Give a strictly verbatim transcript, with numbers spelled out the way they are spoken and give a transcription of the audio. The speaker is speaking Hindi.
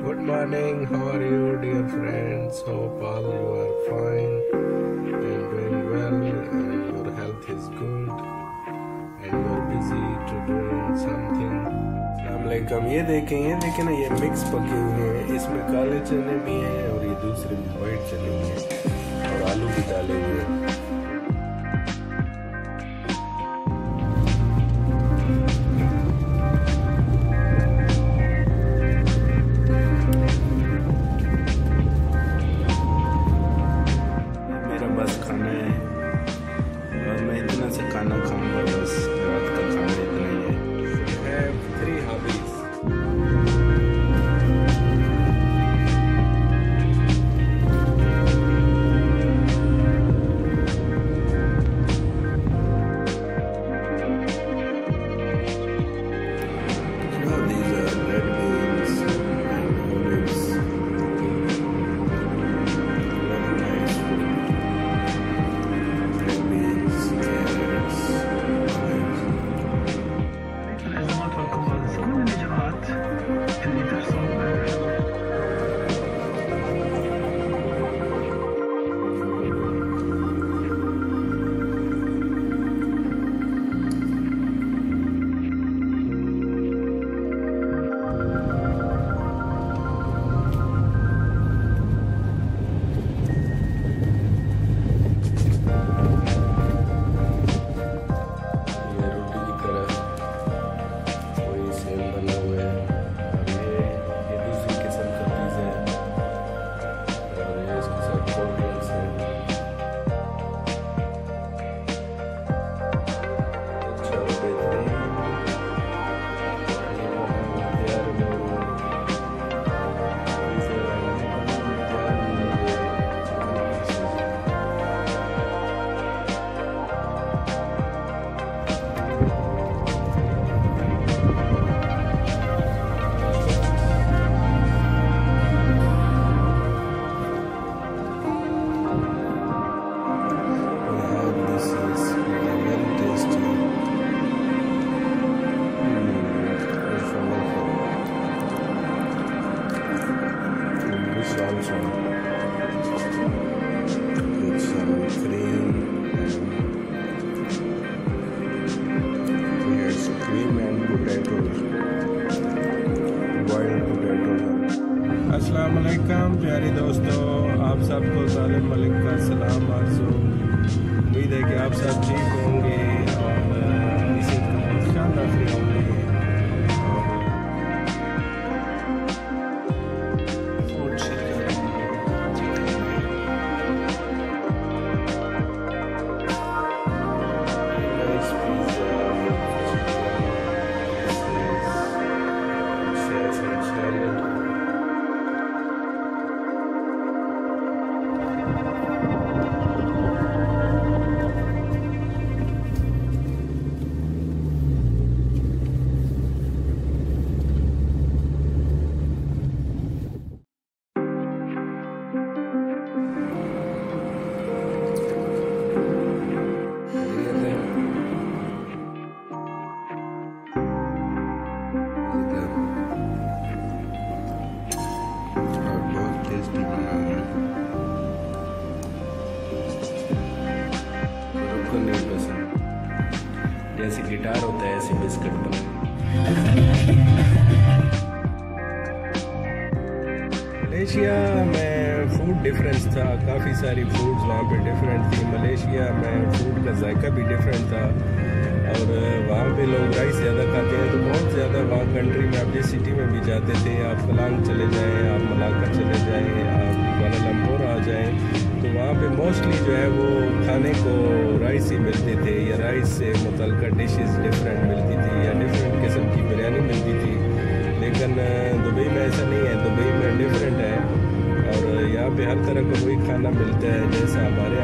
Good morning, how are you dear friends? Hope all you are fine and doing well and your health is good and you are busy to doing something. अस्सलामुअलैकुम। ये देखें ये देखें ना, ये मिक्स पके हुए हैं, इसमें काले चने भी हैं और ये दूसरे में वाइट चने भी हैं और आलू भी डाले हुए हैं। बस खाना है और मैं इतना से खाना खाऊंगा, बस रात का खाना इतना ही है। I have three hobbies. You know, these are red beans and olives. Also with some cream, here's cream and potatoes, boiled potatoes. अस्सलाम वालेकुम प्यारे दोस्तों, आप सबको तालिब मलिक का सलाम आरज़ू। उम्मीद है कि आप सब ठीक होंगे और इसी का ख्याल रख रहे होंगे। नहीं पसंद, जैसे गिटार होता है ऐसे बिस्किट बना। मलेशिया में फूड डिफरेंस था, काफ़ी सारी फूड्स वहाँ पे डिफरेंट थी। मलेशिया में फूड का जायका भी डिफरेंट था और वहाँ पे लोग राइस ज़्यादा खाते हैं, तो बहुत ज़्यादा वहाँ कंट्री में आप जिस सिटी में भी जाते थे, आप कलांग चले जाएँ, आप मलाक्का चले जाएँ, आप कुआलालंपुर आ जाएँ, तो वहाँ पे मोस्टली जो है वो खाने को राइस ही मिलते थे या राइस से मुतल्लिक़ डिशेस डिफरेंट मिलती थी या डिफरेंट किस्म की बिरयानी मिलती थी। लेकिन दुबई में ऐसा नहीं है, दुबई में डिफरेंट है और यहाँ पे हर तरह का वही खाना मिलता है जैसा हमारे